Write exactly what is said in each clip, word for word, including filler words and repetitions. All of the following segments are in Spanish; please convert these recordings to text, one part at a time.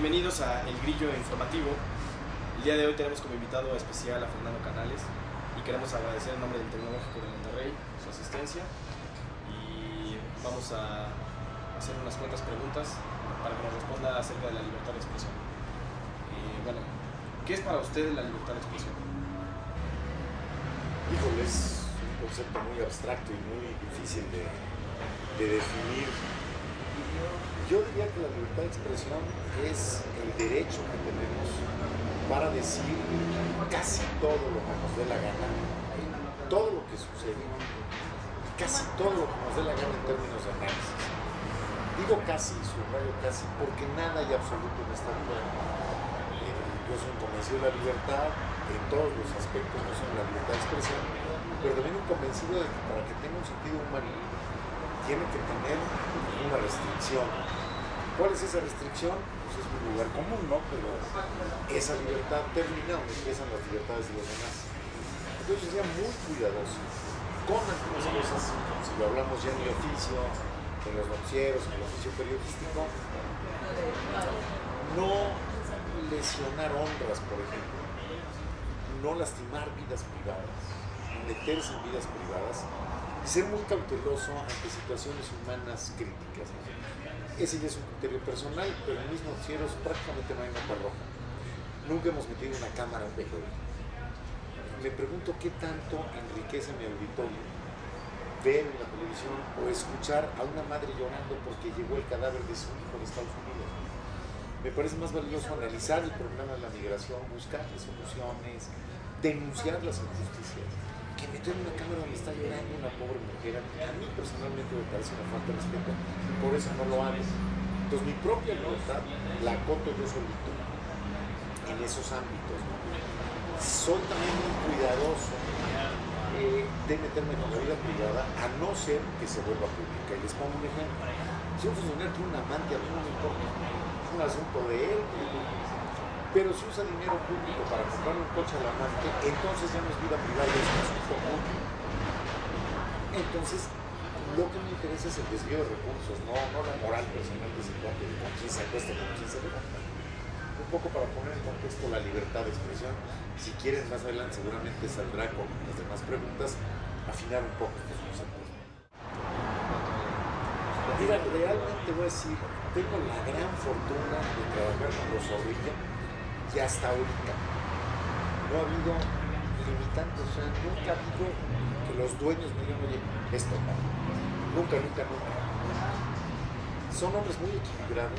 Bienvenidos a El Grillo Informativo. El día de hoy tenemos como invitado especial a Fernando Canales y queremos agradecer en nombre del Tecnológico de Monterrey su asistencia y vamos a hacer unas cuantas preguntas para que nos responda acerca de la libertad de expresión. Y bueno, ¿qué es para usted la libertad de expresión? Híjole, es un concepto muy abstracto y muy difícil de, de definir. Yo diría que la libertad de expresión es el derecho que tenemos para decir casi todo lo que nos dé la gana, todo lo que sucede, casi todo lo que nos dé la gana en términos de análisis. Digo casi, subrayo casi, porque nada hay absoluto en esta vida. Yo soy un convencido de la libertad en todos los aspectos, no solo la libertad de expresión, pero también un convencido de que para que tenga un sentido humano tiene que tener una restricción. ¿Cuál es esa restricción? Pues es un lugar común, ¿no? Pero esa libertad termina donde empiezan las libertades de los demás. Entonces sería muy cuidadoso con algunas cosas, si lo hablamos ya en el oficio, en los noticieros, en el oficio periodístico, no lesionar honras, por ejemplo, no lastimar vidas privadas, meterse en vidas privadas, ser muy cauteloso ante situaciones humanas críticas. Ese ya es un criterio personal, pero en mis noticieros prácticamente no hay nota roja. Nunca hemos metido una cámara a un periódico. Me pregunto qué tanto enriquece mi auditorio ver en la televisión o escuchar a una madre llorando porque llegó el cadáver de su hijo de Estados Unidos. Me parece más valioso analizar el problema de la migración, buscar soluciones, denunciar las injusticias, que meter una cámara donde está llorando una pobre mujer. A mí personalmente me parece una falta de respeto y por eso no lo hago. Entonces mi propia libertad la acoto yo solito en esos ámbitos, ¿no? Soy también muy cuidadoso eh, de meterme en la vida privada, a no ser que se vuelva pública. Y les pongo un ejemplo. Si un funcionario tiene un amante, a mí no me importa, es un asunto de él. Pero si usa dinero público para comprar un coche al amante, entonces ya no es vida privada, es un asunto público. Entonces, lo que me interesa es el desvío de recursos, no, no la moral personal de ese cuate, de con quién se acuesta, con quién se levanta. Un poco para poner en contexto la libertad de expresión. Si quieren, más adelante seguramente saldrá con las demás preguntas, afinar un poco estos conceptos. Mira, realmente voy a decir, tengo la gran fortuna de trabajar con los Zorrilla. Y hasta ahorita no ha habido limitantes, o sea, nunca ha habido que los dueños me digan, oye, esto no, nunca, nunca, nunca. Son hombres muy equilibrados.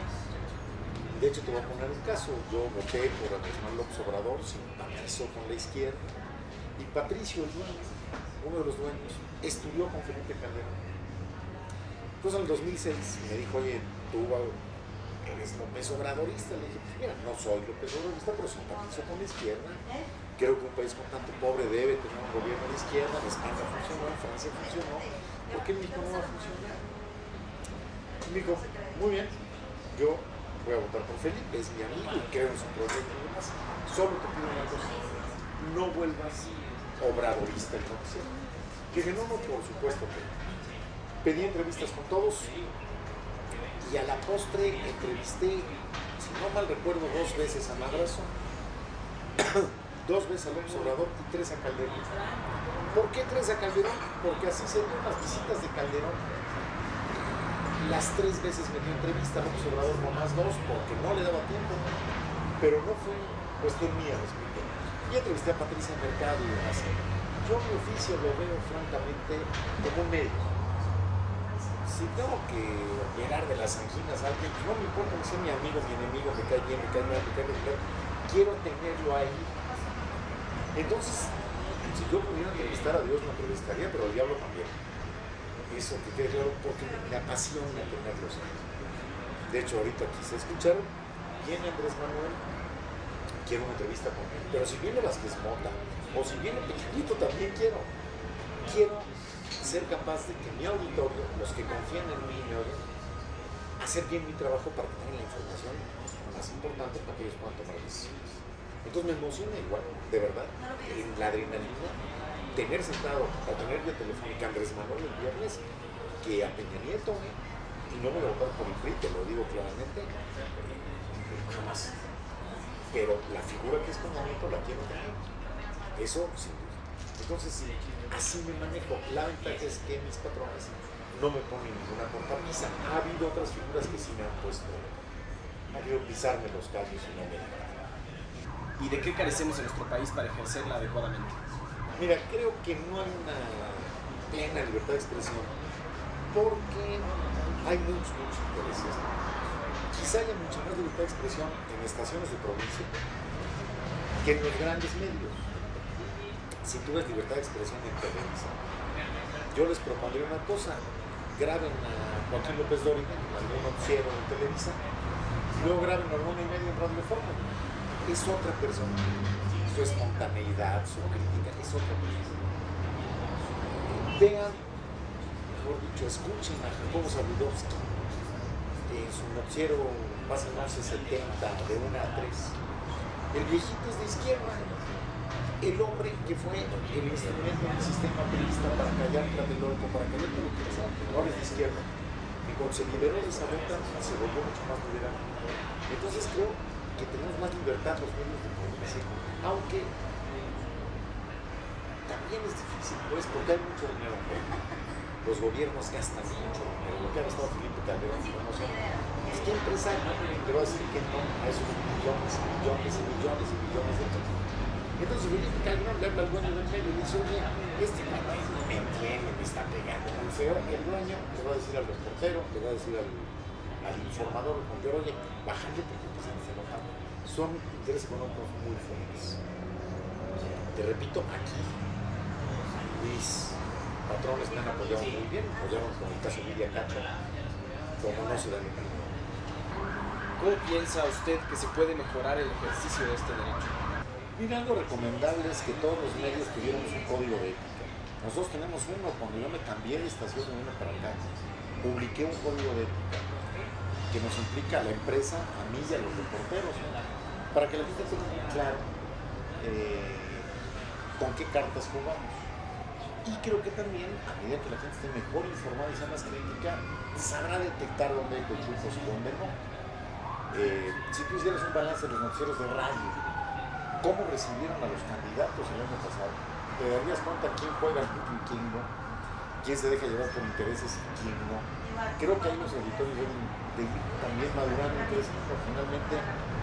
De hecho, te voy a poner un caso. Yo voté por Andrés Manuel López Obrador, simpatizó con la izquierda, y Patricio, el dueño, uno de los dueños, estudió con Felipe Calderón. Entonces, en el dos mil seis me dijo, oye, tú eres López Obradorista. Le dije, pues mira, no soy López Obradorista, pero simpatizo con la izquierda. Creo que un país con tanto pobre debe tener un gobierno de izquierda. En España funcionó, en Francia funcionó. ¿Por qué en México no va a funcionar? Y me dijo, muy bien, yo voy a votar por Felipe, es mi amigo y creo en su proyecto y demás. Solo te pido una cosa, no vuelvas obradorista el noticiero. Que dije, no, no, por supuesto que pedí entrevistas con todos. Y a la postre entrevisté, si no mal recuerdo, dos veces a Madrazo, dos veces a López Obrador y tres a Calderón. ¿Por qué tres a Calderón? Porque así se dio las visitas de Calderón. Las tres veces me dio entrevista a López Obrador, nomás dos, porque no le daba tiempo. Pero no fue cuestión mía, les explico. Y entrevisté a Patricia Mercado y demás. Yo mi oficio lo veo francamente como un médico. Si tengo que operar de las anginas a alguien, no me importa que sea mi amigo, mi enemigo, me cae bien, me cae mal, me cae regular, quiero tenerlo ahí. Entonces, si yo pudiera entrevistar a Dios, me entrevistaría, pero al diablo también. Eso que quede claro, porque me apasiona tenerlos ahí. De hecho, ahorita quise escuchar, viene Andrés Manuel, quiero una entrevista con él, pero si viene Vázquez Mota, o si viene Pequeñito, también quiero. Quiero ser capaz de que mi auditorio, los que confían en mí y me oyen, hacer bien mi trabajo para que tengan la información más importante para que ellos puedan tomar decisiones. Entonces me emociona igual, de verdad, en la adrenalina, tener sentado o tener vía telefónica a Andrés Manuel el viernes que a Peña Nieto, ¿eh? Y no me voy a votar por el P R I, te lo digo claramente, jamás. Pero la figura que es conocimiento la quiero tener. Eso sin duda. Entonces, así me manejo. La ventaja es que mis patrones no me ponen ninguna cortapisa. Ha habido otras figuras que sí me han puesto, ha habido pisarme los callos y no me dejan. ¿Y de qué carecemos en nuestro país para ejercerla adecuadamente? Mira, creo que no hay una plena libertad de expresión porque hay muchos, muchos intereses. Quizá haya mucha más libertad de expresión en estaciones de provincia que en los grandes medios. Si tú ves libertad de expresión en Televisa, yo les propondría una cosa: graben a Joaquín López Dóriga en algún noticiero de Televisa y luego graben a una y media en Radio Fórmula. Es otra persona. Su espontaneidad, su crítica, es otra persona. Vean, mejor dicho, escuchen a Jacobo Zabludovsky en su noticiero pasa once setenta de una a tres. El viejito es de izquierda. El hombre que fue el instrumento del sistema priista para callar Tlatelolco, para callar todo lo que pasaba, ahora es de izquierda. Y cuando se liberó de esa ruta, se volvió mucho más liberal. Entonces creo que tenemos más libertad los medios de provincia, aunque también es difícil, pues, porque hay mucho dinero. Los gobiernos gastan mucho dinero. Lo que ha gastado Felipe Calderón, no sé, es que empresario le va a decir que no a esos millones y millones y millones y millones de pesos. Entonces Felipe Calderón le habla al dueño del medio y le dice: oye, este país no me entiende, me está pegando muy feo. El dueño le va a decir al reportero, le va a decir al, al informador, al contador: oye, bájale porque empiezan a hacer notar. Son intereses económicos muy fuertes. Te repito, aquí mis patrones me han apoyado muy bien, apoyaron con el caso Lidia Cacho, como no se da en el. ¿Cómo piensa usted que se puede mejorar el ejercicio de este derecho? Mira, algo recomendable es que todos los medios tuviéramos un código de ética. Nosotros tenemos uno. Cuando yo me cambié de estación de uno para acá, publiqué un código de ética que nos implica a la empresa, a mí y a los reporteros, ¿no? Para que la gente tenga muy claro eh, con qué cartas jugamos. Y creo que también, a medida que la gente esté mejor informada y sea más crítica, sabrá detectar dónde hay cochuzos y dónde no. Eh, si tú hicieras un balance de los noticieros de radio, cómo recibieron a los candidatos el año pasado, te darías cuenta quién juega al fútbol y quién no, quién se deja llevar por intereses y quién no. Creo que ahí los editores deben de ir también madurando y creciendo. Finalmente,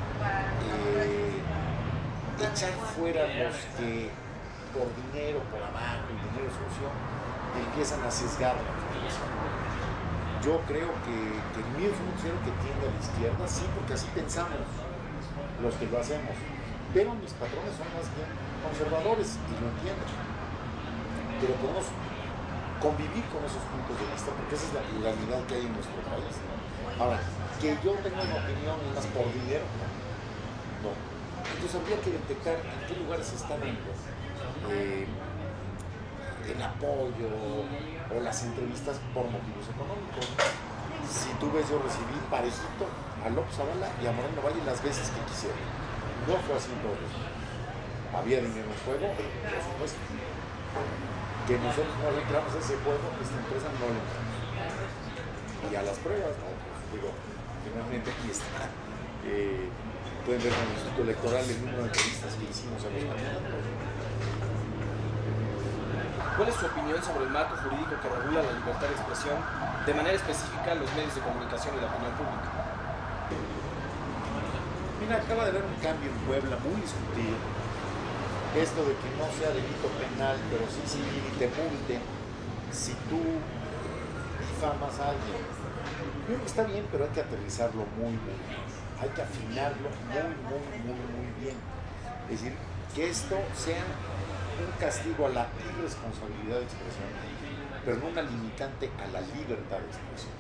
eh, echar fuera los que por dinero, por abajo, el dinero de solución, empiezan a sesgar la información. Yo creo que, que el mío es un noticiero que tiende a la izquierda, sí, porque así pensamos los que lo hacemos. Pero mis patrones son más bien conservadores y lo entiendo. Pero podemos convivir con esos puntos de vista porque esa es la pluralidad que hay en nuestro país. Ahora, que yo tenga una opinión más por dinero, no. Entonces habría que detectar en qué lugares se está dando eh, el apoyo o las entrevistas por motivos económicos. Si tú ves, yo recibí parejito a López Zavala y a Moreno Valle las veces que quisieron. No fue así todo. Había dinero en juego, por supuesto. Que nosotros no le entramos a ese juego, esta empresa no le entramos. Y a las pruebas, no, pues digo, finalmente aquí está. Eh, pueden ver en el Instituto Electoral el número de entrevistas que hicimos a los candidatos. ¿Cuál es su opinión sobre el marco jurídico que regula la libertad de expresión, de manera específica los medios de comunicación y la opinión pública? Mira, acaba de haber un cambio en Puebla muy discutido. Esto de que no sea delito penal, pero sí civil y te multen si tú difamas a alguien. Yo creo que está bien, pero hay que aterrizarlo muy, muy bien. Hay que afinarlo muy, muy, muy, muy bien. Es decir, que esto sea un castigo a la irresponsabilidad de expresión, pero no una limitante a la libertad de expresión.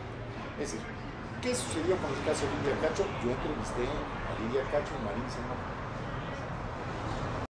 Es decir, ¿qué sucedió con el caso de Lidia Cacho? Yo entrevisté a Lidia Cacho y Marín Senó.